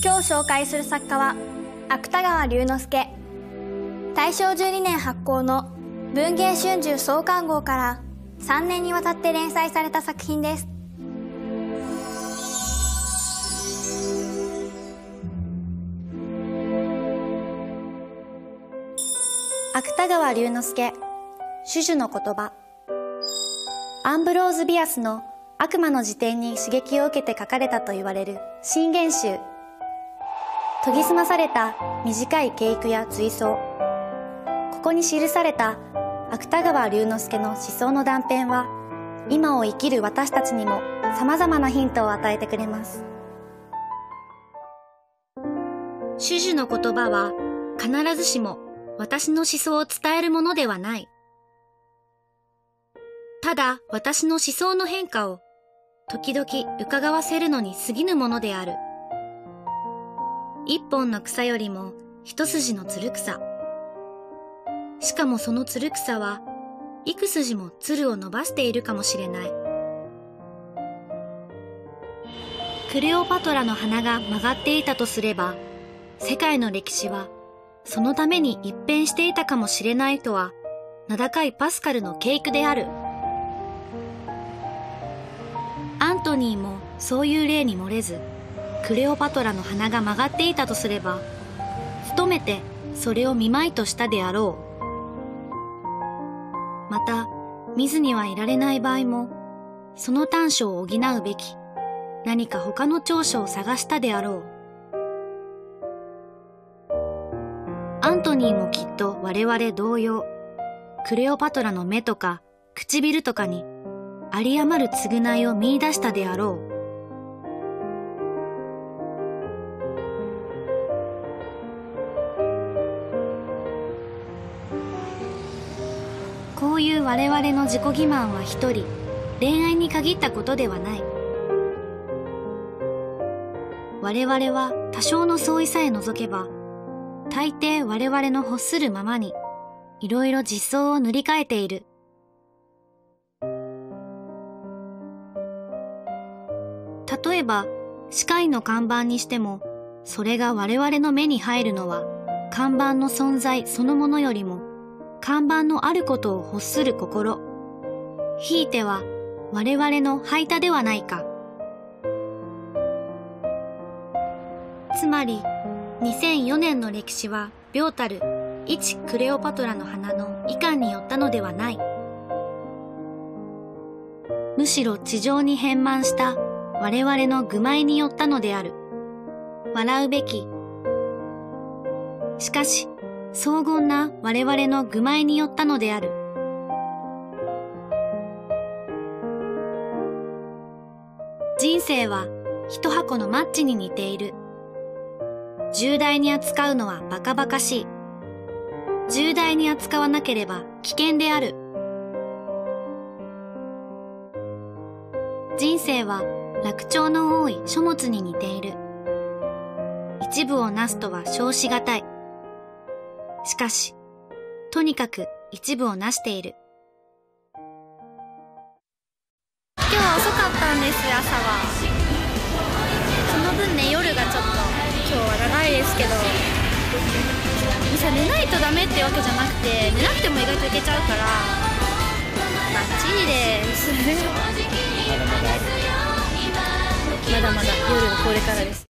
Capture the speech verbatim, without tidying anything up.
今日紹介する作家は芥川龍之介。大正じゅうにねん発行の文藝春秋創刊号からさんねんにわたって連載された作品です。芥川龍之介、種々の言葉。アンブローズ・ビアスの悪魔の辞典に刺激を受けて書かれたと言われる新言集。研ぎ澄まされた短い啓句や追想、ここに記された芥川龍之介の思想の断片は、今を生きる私たちにも様々なヒントを与えてくれます。種々の言葉は必ずしも私の思想を伝えるものではない。ただ私の思想の変化を時々伺わせるのに過ぎぬものである。一本の草よりも一筋のつる草。しかもそのつる草は幾筋もつるを伸ばしているかもしれない。クレオパトラの花が曲がっていたとすれば、世界の歴史はそのために一変していたかもしれないとは、名高いパスカルの啓句である。アントニーもそういう例に漏れず、クレオパトラの鼻が曲がっていたとすれば、努めてそれを見舞いとしたであろう。また、見ずにはいられない場合も、その短所を補うべき、何か他の長所を探したであろう。アントニーもきっと我々同様、クレオパトラの目とか唇とかに有り余る償いを見出したであろう。こういう我々の自己欺瞞は一人、恋愛に限ったことではない。我々は多少の相違さえ除けば、大抵我々の欲するままに、いろいろ実相を塗り替えている。例えば、歯科医の看板にしても、それが我々の目に入るのは、看板の存在そのものよりも、看板のあることを欲する心。ひいては、我々の排他ではないか。つまり、にせんよねんの歴史は、病たる、一クレオパトラの花の遺憾によったのではない。むしろ地上に変満した我々の愚昧によったのである。笑うべき。しかし、荘厳な我々の愚昧によったのである。人生は一箱のマッチに似ている。重大に扱うのはバカバカしい。重大に扱わなければ危険である。人生は楽長の多い書物に似ている。一部をなすとは称しがたい。しかし、とにかく一部をなしている。今日は遅かったんです、朝は。その分ね、夜がちょっと今日は長いですけど、寝ないとダメってわけじゃなくて、寝なくても意外といけちゃうから、バッチリです。まだまだ夜はこれからです。